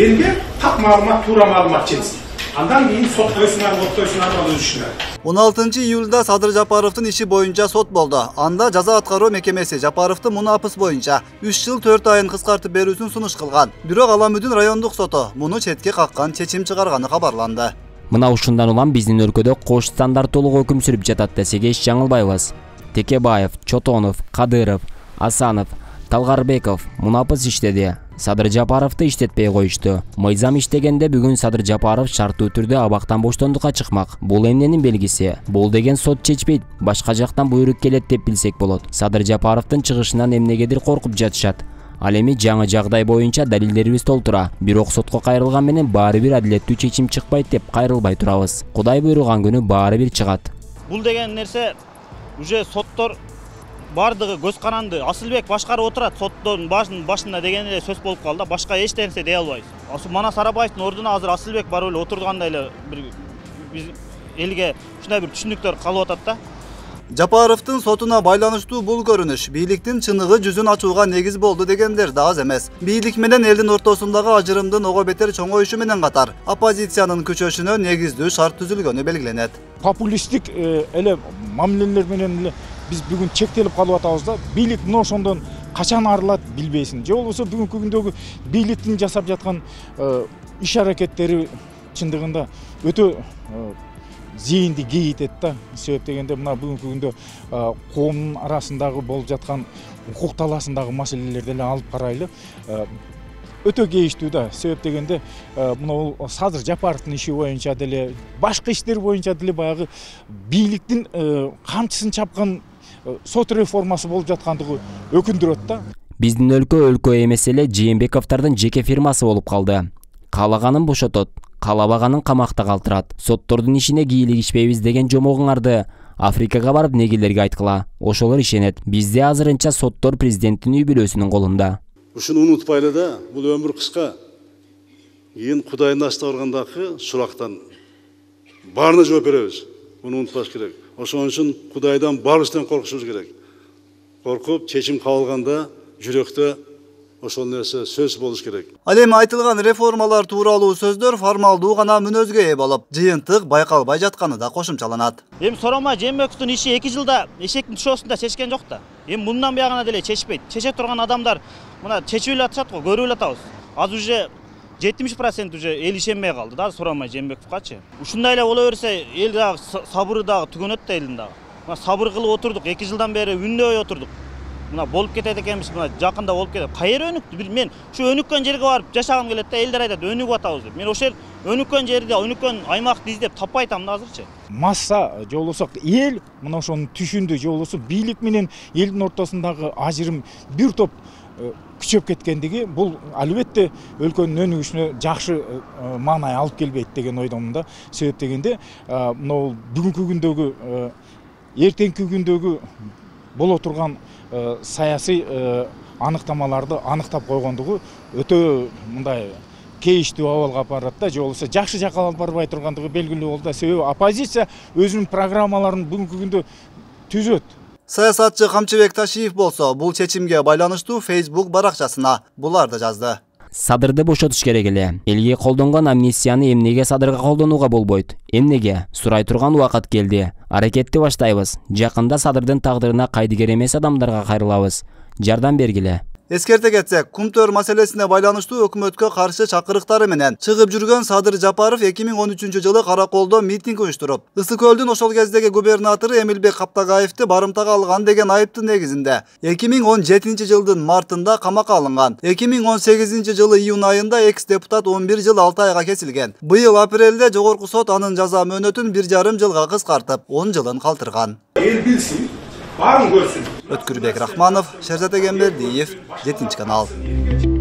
Elge tak malumat, tuğra malumat çelsin. Andan keyin sot koysunlar, ot koysunlar, öz işine. 16 iyulda Sadır Japarov'tun işi boyunca sot boldu. Anda Jaza Atkаруу Mekemesi Japarov'tun munu apыс boyunca 3 yıl 4 ayın kıskartıp berүүsүн sunuş kılgan. Бирок Аламүдүн райондук соту муну четке каккан, чечим чыгарганы кабарланды. Мына ушундан улам биздин өлкөдө кош стандарттуулук өкүм сүрүп жатат десек эч жаңылбайбыз. Текебаев, Чотонов, Кадыров, Асанов, Талгарбеков мунапыс иштеди. Садыр Жапаровду иштетпей коюшту. Мыйзам иштегенде бүгүн Садыр Жапаров шарттуу түрдө абактан боштондукка чыкмак. Бул эмненин белгиси? Бул деген сот чечпейт, башка жактан буйрук келет деп билсек болот. Садыр Жапаровдун чыгышынан эмнегедир коркуп жатышат. Ал эми жаңы жагдай боюнча далилдерибиз толтура. Бирок сотко кайрылган менен баары бир адилеттүү чечим чыкпайт деп кайрылбай турабыз. Кудай буйруган күнү баары бир чыгат. Бул деген нерсе уже соттор бардыгы көз каранды. Асылбек башкарып отурат, соттун башында деген эле сөз болуп калды. Башка эч нерсе дей албайбыз. Манас Арабаевдин ордуна азыр Асылбек барып эле отургандай эле биз элге ушундай бир түшүнүктөр калып атат да. Жапаровдун сотуна байланыштуу бул көрүнүш бийликтин чыныгы жүзүн ачууга негиз болду дегендер да аз эмес. Бийлик менен элдин ортосундагы ажырымдын ого бетер чоңоюшу менен катар оппозициянын күчөшүнө негиздүү шарт түзүлгөнү белгиленет. Популисттик эле мамилелер менен эле биз бүгүн чектелип калып атабыз да. Бийлик мына ошондон качан арылат билбейсиң. Же болбосо бүгүнкү күндөгү бийликтин жасап жаткан иш аракеттери чындыгында өтө зейинди кейитет да. Себеп дегенде мына бүгүнкү күндө коомдун арасындагы болуп жаткан укук талаасындагы маселелерди эле алып карайлы. Өтө кейиштүү да. Себеп дегенде мына Садыр Жапаровдун иши боюнча деле, башка иштер боюнча деле баягы бийликтин камчысын чапкан сот реформасы болуп жаткандыгы өкүндүрөт да. Биздин өлкө эмес эле Жээнбековдордун жеке фирмасы болуп калды. Каалаганын бошотот, каалабаганын камакта калтырат. Соттордун ишине кийлигишпейбиз деген жомогуңарды Африкага барып негелерге айткыла. Ошолор ишенет. Бизде азырынча соттор президенттин үй бүлөсүнүн колунда. Ушуну унутпайлы да, бул өмүр кыска. Кийин Кудайдын ачта баргандагы сурактан баарына жооп беребиз. Буну унутпаш керек. Ошон үчүн Кудайдан баарыбыздан коркушубуз керек. Коркуп, чечим кабыл алганда жүрөктө ошол нерсе сөз болуш керек. Ал эми айтылган реформалар тууралуу сөздөр формалдуу гана мүнөзгө ээ болуп, жыйынтык байкалбай жатканы да кошумчаланат. Эми Соромай Жээнбековдун иши 2 жылда эшектин тушоосунда чечкен жок да. Эми мындан буягына деле чечпейт. Чече турган адамдар мына чечип эле атышат го, көрүп эле атабыз. Азыр уже 70% уже эл ишенбей калды да Соромай Жээнбековгачы. Ушундай эле боло берсе, эл дагы сабыры дагы түгөнөт да элдин дагы. Мына сабыр кылып отурдук, 2 жылдан бери үндөй отурдук. Мына болуп кетет экенбиз, мына жакында болуп кетет. Кайер өнүктү? Мен ушу өнүккөн жерге барып жашагым келет да, элдер айтат өнүгүп атабыз деп. Мен ошол өнүккөн жерде, өнүккөн аймакты издеп таппай атам да азырчы. Масса же болбосо эл мына ошону түшүндү, же болбосо бийлик менен элдин ортосундагы ажырым бир топ күчөп кеткендиги бул албетте өлкөнүн өнүгүшүнө жакшы маанай алып келбейт деген ойдомун да. Себеп дегенде мына бүгүнкү күндөгү эртеңки күндөгү боло турган саясий аныктамаларды аныктап койгондугу өтө мындай кейиштүү абалга алып барат да, же болбосо жакшы жакка алып барбай тургандыгы белгилүү болду да. Себеби оппозиция өзүнүн программаларын бүгүнкү күндө түзөт. Саясатчы Камчыбек Ташиев болсо бул чечимге байланыштуу Facebook баракчасына буларды жазды. Садырды бошотуш керек эле. Элге колдонгон амнистияны эмнеге Садырга колдонууга болбойт? Эмнеге? Сурай турган убакыт келди. Аракетти баштайбыз. Жакында Садырдын тагдырына кайдыгер эмес адамдарга кайрылабыз. Жардам бергиле. Эскерте кетсек, Кумтөр маселесине байланыштуу өкмөткө каршы чакырыктары менен чыгып жүргөн Садыр Жапаров 2013-жылы Караколдо митинг уюштуруп, Ысык көлдүн ошол кездеги губернатору Эмилбек Каптагаевди барымтага алган деген айыптын негизинде 2017-жылдын мартында камакка алынган. 2018-жылы июнь айында экс-депутат 11 жыл 6 айга кесилген. Быйыл апрелде жогорку сот анын жаза мөөнөтүн 1,5 жылга кыскартып, 10 жылын калтырган. Эл билсин, баарын көрсүн. Өткүрбек Рахманов, Шерзат Эгембердиев, 7 канал.